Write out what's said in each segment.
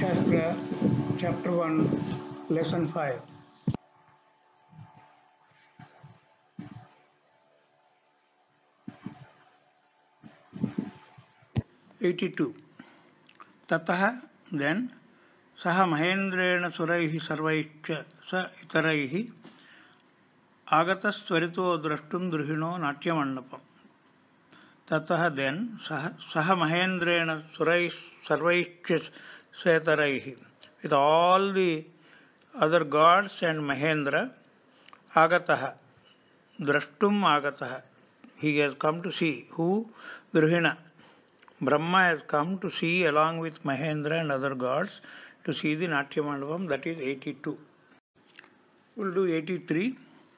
Shastra, Chapter 1, Lesson 5. Tatah, then, Saha Mahendrena Suraihi Sarvaicha Sa Itaraihi Agatas Tvarito Drashtum Druhino Natya Mandapam. Tatah, then, Saha Mahendrena Suraihi Sarvaicha Sa Itaraihi, with all the other gods and Mahendra, Agatah, Drashtum Agatah, he has come to see. Who? Druhina. Brahma has come to see along with Mahendra and other gods to see the Natya Mandapam, that is 82. We'll do 83.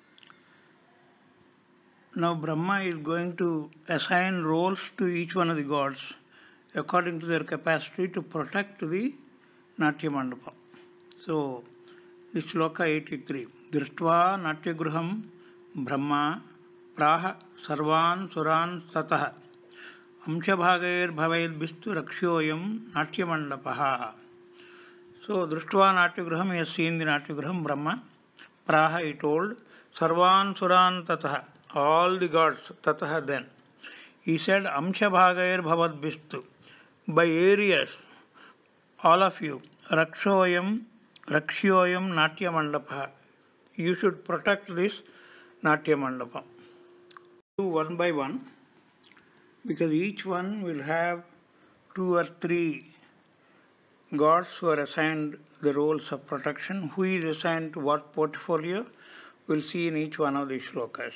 Now Brahma is going to assign roles to each one of the gods according to their capacity to protect the Natya Mandapam. So, this shloka 83. Drishtva Natya Gruham Brahma Praha Sarvan Suran Tatah Amshabhagair Bhavail Bistu Rakshoyam Natya Mandapaha. So, Drishtva Natyagraham, he has seen the Natyagraham, Brahma. Praha, he told. Sarvan Suran Tataha, all the gods, Tataha then. He said, Amshabhagair Bhavad Bistu, by areas, all of you, Rakshoyam Natya Mandapaha. You should protect this Natya Mandapa. Do one by one, because each one will have 2 or 3 gods who are assigned the roles of protection. Who is assigned to what portfolio? We'll see in each one of these shlokas.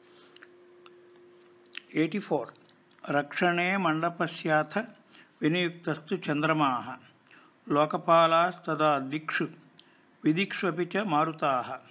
84. Rakshane mandapasyatha vinayuktastu chandramaha lokapalas tada dikshu vidikshvapicha marutaha.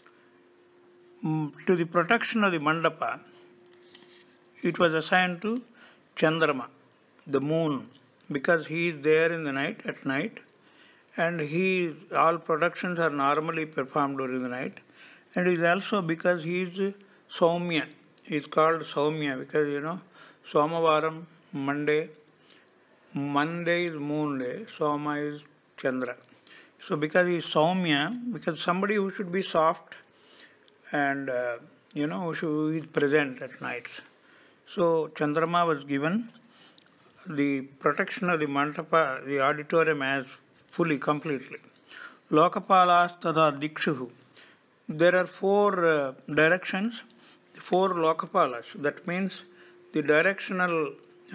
To the protection of the mandapa, it was assigned to Chandrama, the moon, because he is there in the night, at night, and all productions are normally performed during the night, and it is also because he is Saumya. He is called Saumya because Somavaram, Monday is moon day, Soma is Chandra. So because he is Saumya, because somebody who should be soft and who is present at nights. So Chandrama was given the protection of the mandapa, the auditorium, as fully, completely. Lokapalas tada dikshuhu. There are 4 directions, 4 lokapalas. That means the directional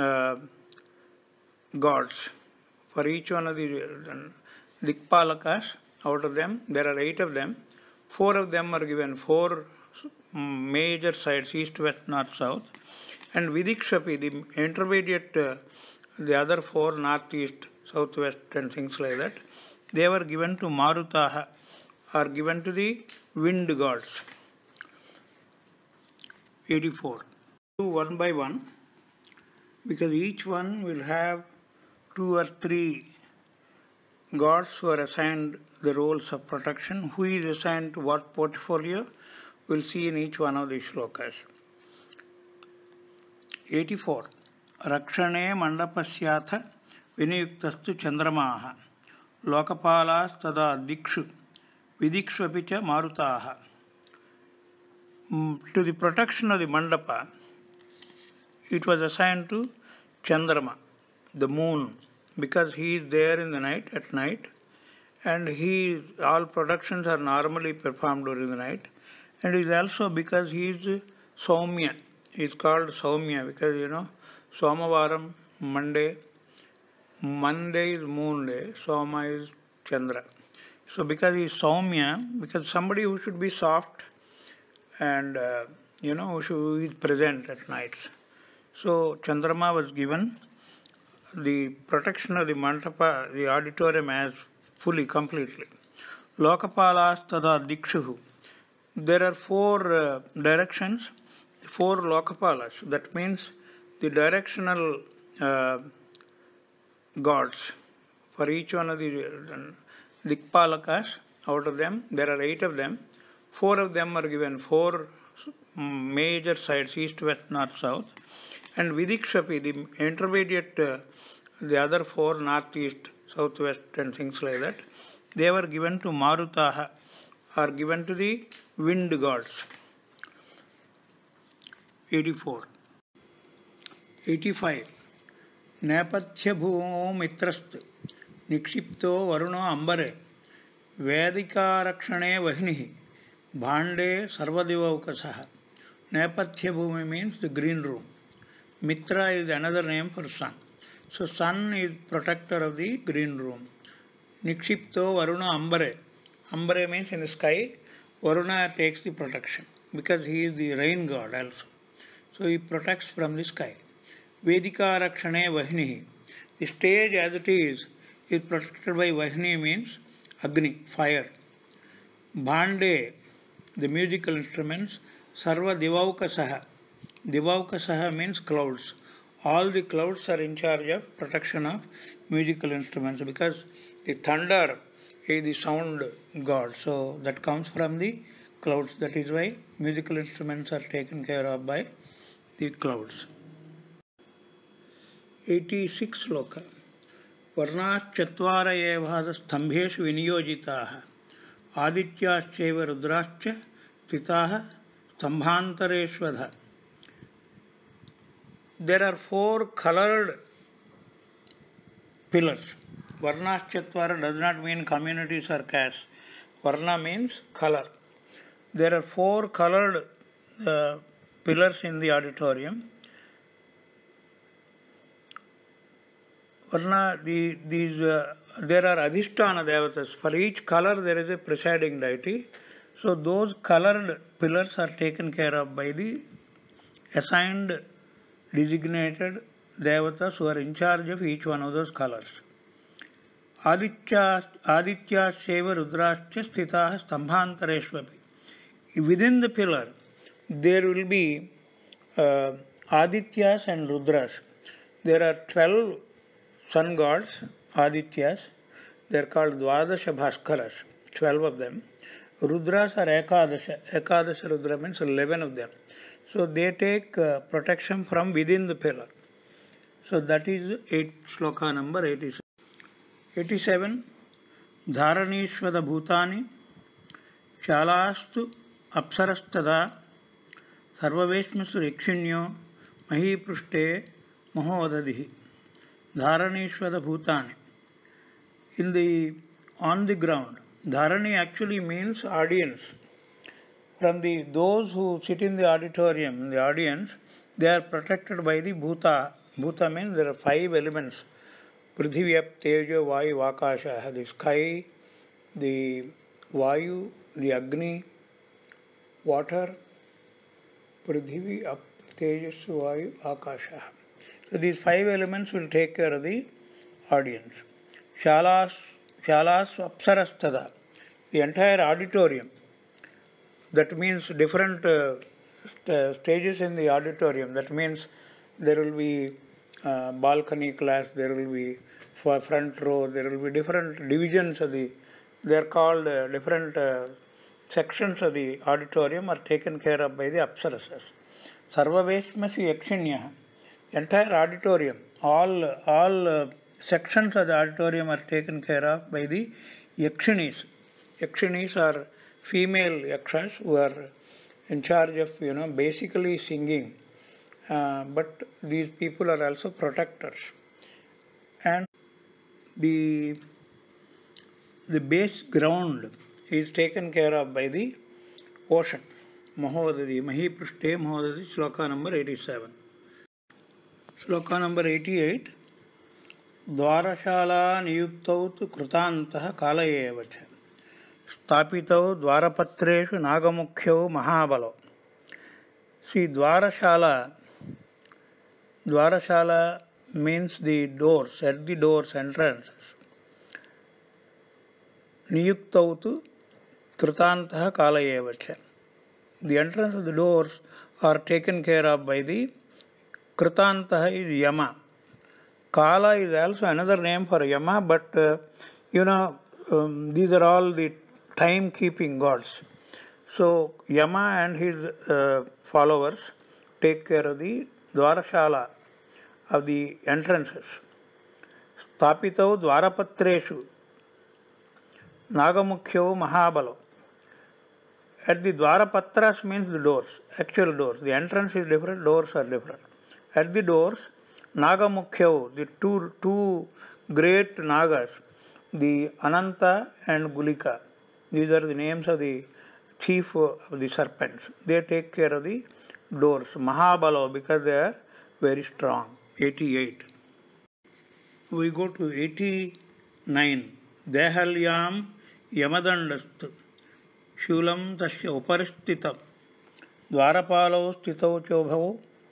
gods for each one of the dikpalakas. Out of them, there are 8 of them. 4 of them are given 4 major sides, east, west, north, south. And Vidikshapi, the intermediate, the other 4, north, east, south, west, and things like that, they were given to Marutaha, are given to the wind gods. 84. Do one by one, because each one will have 2 or 3 gods who are assigned the roles of protection. Who is assigned to what portfolio? We'll see in each one of these shlokas. 84. Rakshane mandapasyatha vinayuktastu chandramaha lokapalas tada dikshu vidikshvapicha marutaha. To the protection of the mandapa, it was assigned to Chandrama, the moon, because he is there in the night, at night, and all productions are normally performed during the night, and it is also because he is Saumya. He is called Saumya because Somavaram, Monday is moon day, Soma is Chandra. So because he is Saumya, because somebody who should be soft and who is present at nights. So Chandrama was given the protection of the mandapa, the auditorium, as fully, completely. Lokapalas tada dikshuhu. There are 4 directions, 4 lokapalas. That means the directional gods for each one of the dikpalakas. Out of them, there are 8 of them. 4 of them are given 4 major sides, east, west, north, south. And Vidikshapi, the intermediate, the other 4, north, east, southwest and things like that. They were given to Marutaha, or given to the wind gods. 84. 85. Nepathya bhumo mitrast nikshipto varuno ambare vedikarakshane vahinihi bhande sarvadivaukasaha. Nepathya bhumi means the green room. Mitra is another name for sun. So sun is protector of the green room. Nikshipto Varuna Ambare. Ambare means in the sky. Varuna takes the protection because he is the rain god also. So he protects from the sky. Vedika Rakshane Vahinihi. The stage as it is protected by Vahini means Agni, fire. Bhande, the musical instruments. Sarva Divaukasaha. Divaukasaha means clouds. All the clouds are in charge of protection of musical instruments because the thunder is the sound god. So that comes from the clouds. That is why musical instruments are taken care of by the clouds. 86 sloka. Varnash chatvara evada stambheshu viniyojitaha adityāschaiva rudrascha titaha stambhantareshvadha. There are 4 colored pillars. Varna Chatvara does not mean communities or castes. Varna means color. There are 4 colored pillars in the auditorium. Varna, there are Adhisthana Devatas. For each color there is a presiding deity. So those colored pillars are taken care of by the assigned designated devatas who are in charge of each one of those colors. Aditya Sheva Rudrascha Sthitaha Stambhantareshvapi. Within the pillar there will be Adityas and Rudras. There are 12 sun gods, Adityas. They are called Dvadasha Bhaskaras, 12 of them. Rudras are Ekadasha. Ekadasha Rudra means 11 of them. So they take protection from within the pillar. So that is sloka number 86. 87. Dharanishvada bhutani shalastu apsarastada sarvaveshmasu rikshinyo mahiprushte mahodadihi. Dharanishvada bhutani. On the ground. Dharani actually means audience. From those who sit in the auditorium, in the audience, they are protected by the bhuta. Bhuta means there are 5 elements. Prithvi, Ap, Tejo, Vayu, Akasha. The sky, the Vayu, the Agni, water, Prithvi, Ap, Tejas, Vayu, Akasha. So these 5 elements will take care of the audience. Shalas Apsarastada. The entire auditorium. That means different stages in the auditorium. That means there will be balcony class, there will be front row, there will be different divisions of they are called different sections of the auditorium are taken care of by the Apsarasas. Sarvaveshmasi Yakshinya. Entire auditorium, all sections of the auditorium are taken care of by the Yakshinis. Yakshinis are female yakshas who are in charge of basically singing, but these people are also protectors. And the base ground is taken care of by the ocean. Mahodadi, Mahiprushte Mahodadi, sloka number 87. Sloka number 88. Dvarashala niyuktau tu krutantah kalayevacha. Stapitau dvarapatreshu nagamukhyau mahabalo. See, Dvarashala means the doors, at the doors, entrances. Niyuktau tu krutantah kalayevacha. The entrance of the doors are taken care of by the Krutantah is Yama. Kala is also another name for Yama, but these are all the time-keeping gods. So Yama and his followers take care of the Dvarashala, of the entrances. स्थापितौ द्वारपत्रेषु नागमुख्यौ महाबलौ. At the dwarapatras means the doors, actual doors. The entrance is different, doors are different. At the doors, Nagamukhyau, the two great Nagas, the Ananta and Gulika. These are the names of the chief of the serpents. They take care of the doors. Mahabalo, because they are very strong. 88. We go to 89. Dehalyam Yamadandastu. शूलं तस्य उपरिस्थितं द्वारपालौ स्थितौ चोभौ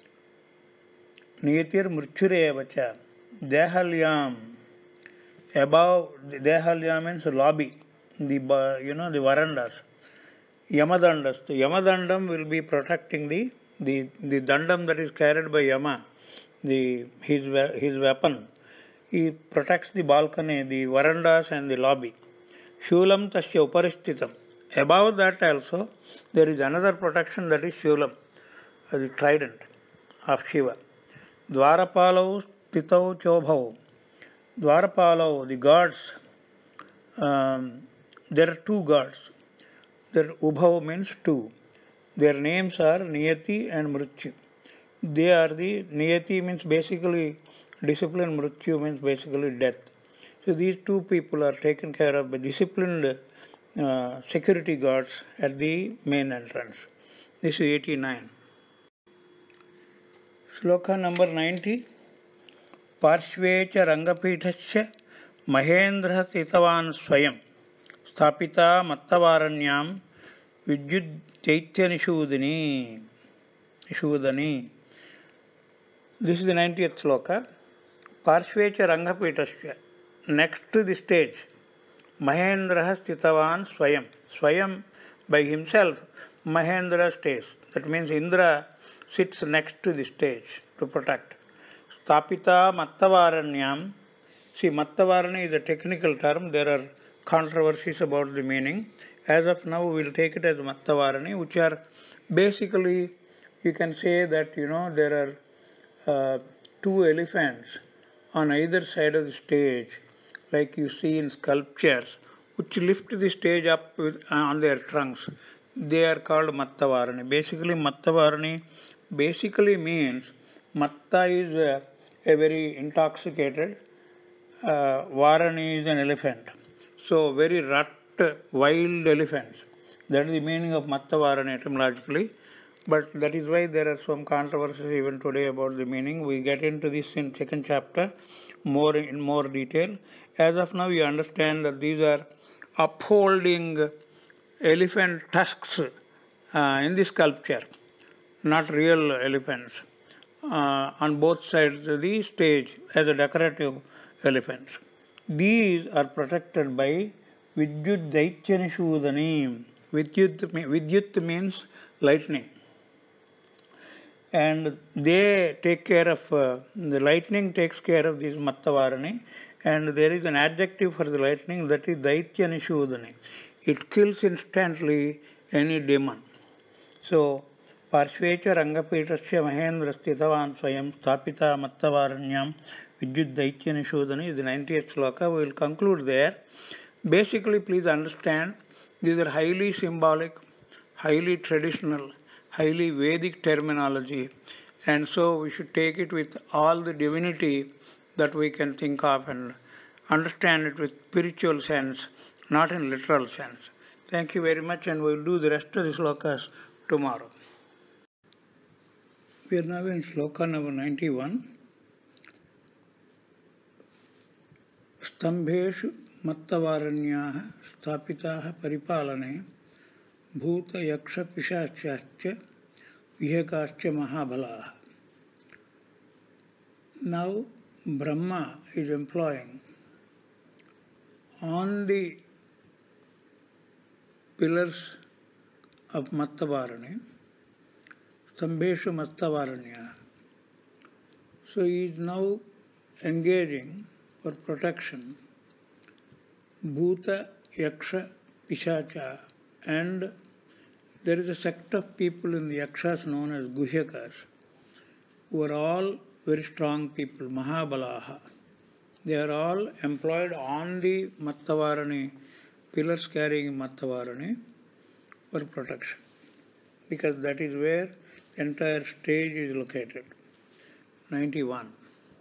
नियतिर्मृत्युरेव च. देहल्याम, above dehalyam means lobby, the verandas. Yamadandas, the Yamadandam will be protecting the dandam that is carried by Yama, his weapon. He protects the balcony, the verandas and the lobby. Shulam tasya uparistitam. Above that also, there is another protection, that is Shulam, the trident of Shiva. Dwarapalau stitau chobhau. Dwarapalau, the gods, there are two gods. Their Ubhau means two. Their names are Niyati and Mrityu. They are the Niyati means basically discipline, Mrityu means basically death. So these two people are taken care of by disciplined security guards at the main entrance. This is 89. Shloka number 90. Parshve cha rangapithasya Mahendra titavan swayam Sthapita mattavaranyam Vidyud chaitya nishudani. This is the 90th shloka. Parshve cha rangapithasya. Next to the stage, Mahendra Stitavan Swayam. Swayam by himself, Mahendra stays. That means Indra sits next to the stage to protect. Stapita Mattavaranyam. See, Mattavarani is a technical term. There are controversies about the meaning. As of now, we will take it as Mattavarani, which are basically, you can say that, there are two elephants on either side of the stage, like you see in sculptures, which lift the stage up on their trunks. They are called Mattavarani. Basically, Mattavarani means Matta is a very intoxicated, Varani is an elephant. So, very rut, wild elephants. That is the meaning of Mattavarani etymologically. But that is why there are some controversies even today about the meaning. We get into this in second chapter in more detail. As of now, we understand that these are upholding elephant tusks in the sculpture, not real elephants, on both sides of the stage as a decorative elephants. These are protected by Vidyut Daitya Nishudani. Vidyut means lightning. And they take care of, the lightning takes care of this Mattavarani, and there is an adjective for the lightning, that is Daitya Nishudani. It kills instantly any demon. So, Parshvecha Rangapitasya Mahendra Stitavan Swayam Sthapita Mattavaranyam Vidyut Daitya Nishudani is the 90th sloka. We will conclude there. Basically, please understand, these are highly symbolic, highly traditional, highly Vedic terminology, and so we should take it with all the divinity that we can think of and understand it with spiritual sense, not in literal sense. Thank you very much, and we will do the rest of the slokas tomorrow. We are now in sloka number 91. Stambheshu Mattavaranyah Sthapitaha Paripalane Bhuta Yaksha Pishachascha Vihakascha Mahabalaha. Now Brahma is employing on the pillars of Mattavarani, Stambheshu Mattavaranya. So he is now engaging for protection Bhuta, Yaksha, Pishacha, and there is a sect of people in the Yakshas known as Guhyakas, who are all very strong people, Mahabalaha. They are all employed on the Mattavarani, pillars carrying Mattavarani for protection, because that is where the entire stage is located. 91.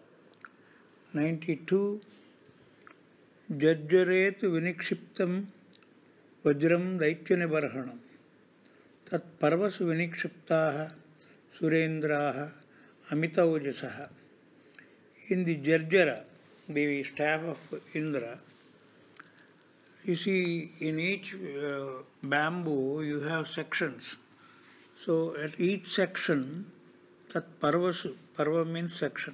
92. Jarjaret vinikshiptam vajram daityanibarhanam tat parvas vinikshiptaha surendraha amitaujasaha. In the Jarjara, the staff of Indra, you see in each bamboo you have sections. So at each section, tat parva means section.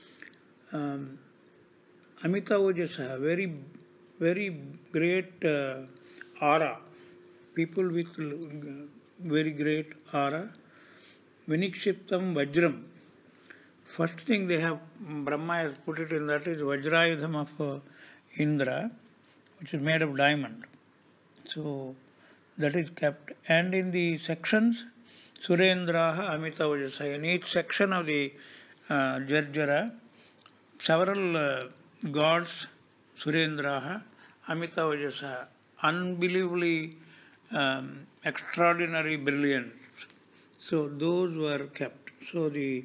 Amitaujasaha, very great aura, people with very great aura. Vinikshiptam vajram. First thing they have, Brahma has put it in that is Vajrayudham of Indra, which is made of diamond. So that is kept. And in the sections, Surendraha Amitavajasa. In each section of the Jarjara, several gods, Surendraha Amitavajasa, unbelievably extraordinary brilliance. So those were kept. So the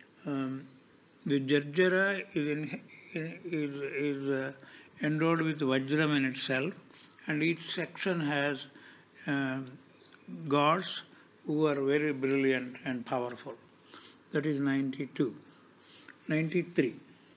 Jarjara is endowed with Vajram in itself, and each section has gods who are very brilliant and powerful. That is 92. 93.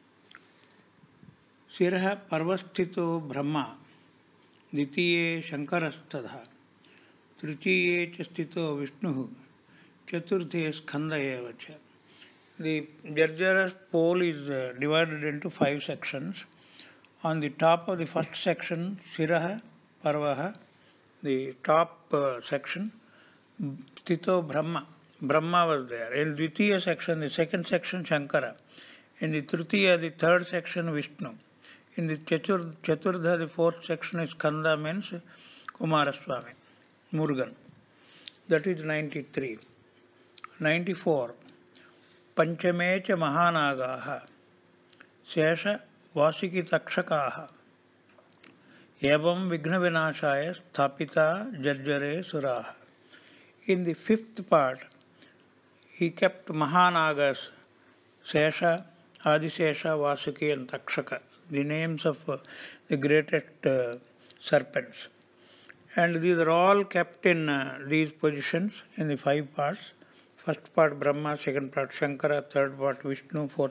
Siraha Parvasthito Brahma, Ditiye Shankarastadha, Tritiye Chastito Vishnu, Chaturthe Skanda Evacha. The Jarjara's pole is divided into 5 sections. On the top of the first section, Siraha, Parvaha, the top section, Tito Brahma. Brahma was there. In the Dvitiya section, the second section, Shankara. In the Tritiya, the third section, Vishnu. In the Chaturdha, the fourth section is Skanda, means Kumaraswamy, Murugan. That is 93. 94. Panchame cha Mahanagaha, Sesha Vasiki Takshakaha, Evam Vigna Vinashaya Sthapita Jarjare Suraha. In the fifth part, he kept Mahanagas, Sesha, Adisesha, Vasuki and Takshaka, the names of the greatest serpents. And these are all kept in these positions in the 5 parts. First part Brahma, second part Shankara, third part Vishnu, fourth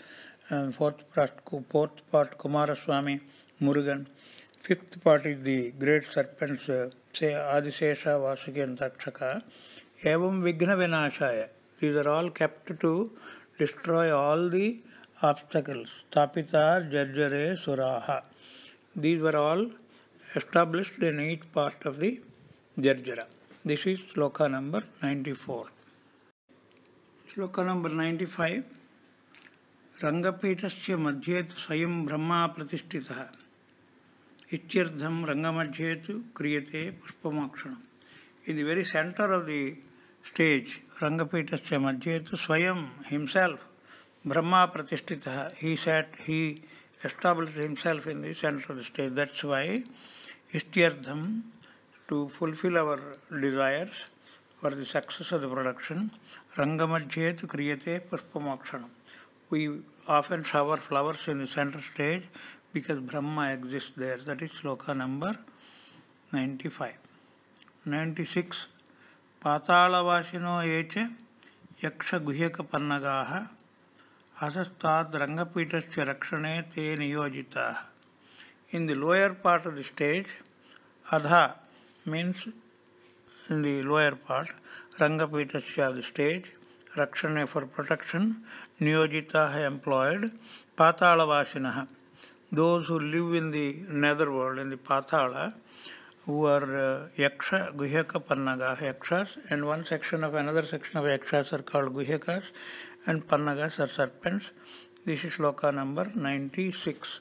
part Kumaraswamy, Murugan. Fifth part is the great serpents, say Adisesha, Vasuki and Takshaka. Evam Vigna Vinashaya. These are all kept to destroy all the obstacles. Tapita Jarjare Suraha. These were all established in each part of the Jarjara. This is Shloka number 94. Shloka number 95. Rangapitasya madhye swayam brahma pratishthitah. Ityardham rangamadhyetu kriyate pushpamokshanam. In the very center of the stage, Rangapitasya madhyetu swayam himself, Brahma pratishthitah. He established himself in the center of the stage. That's why Ityardham, to fulfill our desires for the success of the production, Rangamadhyetu kriyate pushpamokshanam. We often shower flowers in the center stage because Brahma exists there. That is Shloka number 95. 96. Patalavasino eche yaksha guhyaka pannagaha asastad rangapitasya rakshane te niyojitaha. In the lower part of the stage, Adha means in the lower part, Rangapitasya of the stage, Rakshane for protection, Niyojitaha employed, Patalavasinaha, those who live in the netherworld, in the Patala, who are Yaksha, Guhyaka, Pannaga, Yakshas, and one section of another section of Yakshas are called Guhyakas, and Pannagas are serpents. This is Shloka number 96.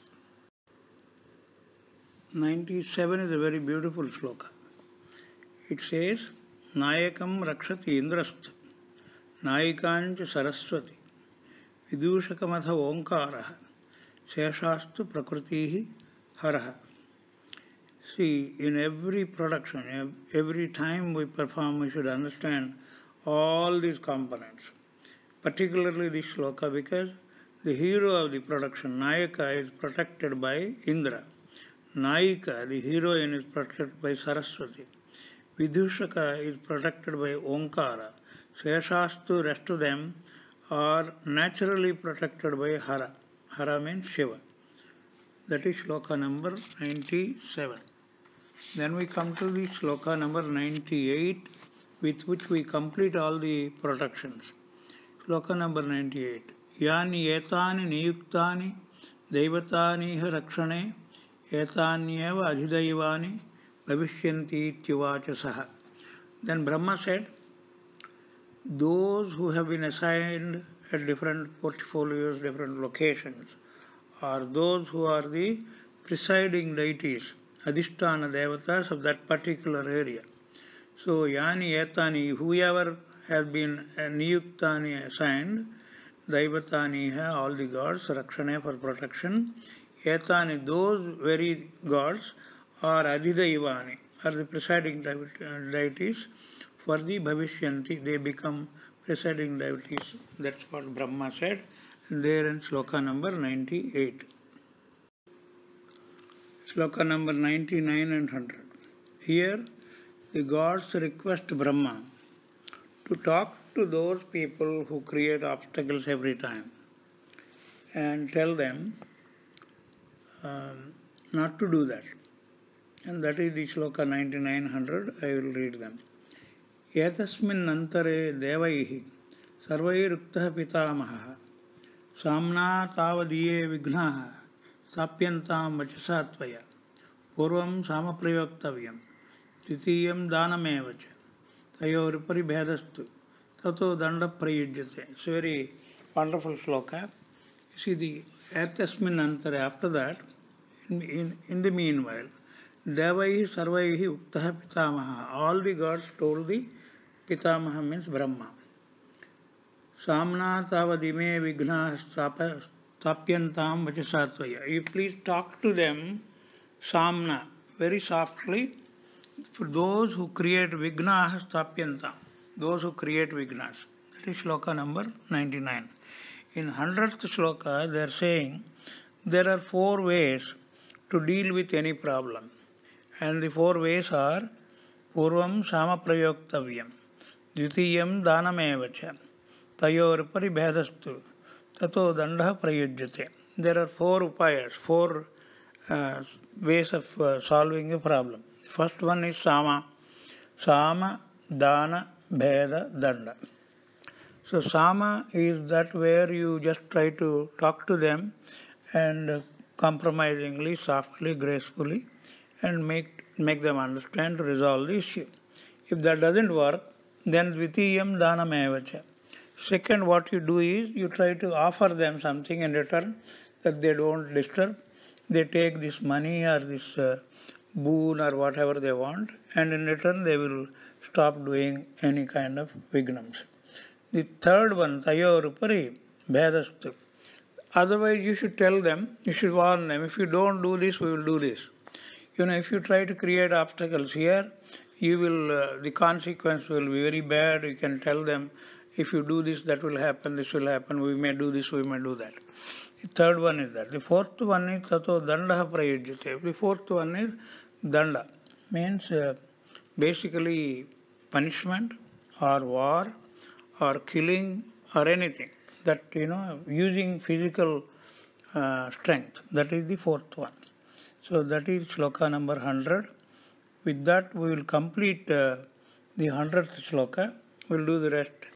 97 is a very beautiful Shloka. It says, Nayakam Rakshati Indrast, Nayikancha Saraswati, Vidushakamatha Omkaraha, Sheshastu Prakritihi Haraha. See, in every production, every time we perform, we should understand all these components. Particularly this shloka, because the hero of the production, Nayaka, is protected by Indra. Nayika, the heroine, is protected by Saraswati. Vidushaka is protected by Omkara. Sheshastu, rest of them are naturally protected by Hara. Hara means Shiva. That is shloka number 97. Then we come to the shloka number 98, with which we complete all the protections. Shloka number 98. Yani etani niyuktani devatani rakshane etanyeva adhidaivani bhavishyanti ityuvachasaha. Then Brahma said, those who have been assigned at different portfolios, different locations, are those who are the presiding deities, Adhisthana Devatas of that particular area. So, Yani Etani, whoever has been Niyuktani assigned, Daivatani, all the gods, Rakshane for protection, Etani, those very gods, are Adhidaivani, are the presiding deities for the Bhavishyanti, they become presiding deities. That's what Brahma said there in shloka number 98. Shloka number 99 and 100. Here, the gods request Brahma to talk to those people who create obstacles every time and tell them not to do that. And that is the shloka 9900. I will read them. Etasmin antare devaihi sarvairuktaha pitamaha samna tavadiye vignaha sapyantam vachasatvaya purvam samaprayoktavayam titiyam danamevacha tayorupari bhedastu tato danda prayujyate. It's a very wonderful shloka. You see the etasmin antare, after that, in the meanwhile, devaihi sarvaihi uktaha pitamaha, all the gods told the Pitamaha means Brahma. Samna tavadime vigna tapyantam vachasatvaya. You please talk to them, Samna, very softly, for those who create vigna tapyantam, those who create vignas. That is shloka number 99. In 100th shloka, they are saying there are 4 ways to deal with any problem. And the 4 ways are Purvam Samaprayoktavayam, Dvitiyam Danamevacha, Tayorupari Bhedastu, Tato Dandaha Prayujyate. There are 4 upayas, 4 ways of solving a problem. The first one is Sama, Dana, Bheda, Danda. So Sama is that where you just try to talk to them and compromisingly, softly, gracefully, and make them understand to resolve the issue. If that doesn't work, then Dvitiyam Danamevacha. Second, what you do is you try to offer them something in return that they don't disturb. They take this money or this boon or whatever they want, and in return they will stop doing any kind of vignams. The third one, Tayorupari Bhedastu. Otherwise, you should tell them, you should warn them, if you don't do this, we will do this. If you try to create obstacles here, you will, the consequence will be very bad. You can tell them, if you do this, that will happen, this will happen, we may do this, we may do that. The third one is that. The fourth one is Tato Dandaha Prayujyate. The fourth one is Danda, means basically punishment or war or killing or anything that, using physical strength. That is the fourth one. So that is shloka number 100. With that we will complete the 100th shloka. We will do the rest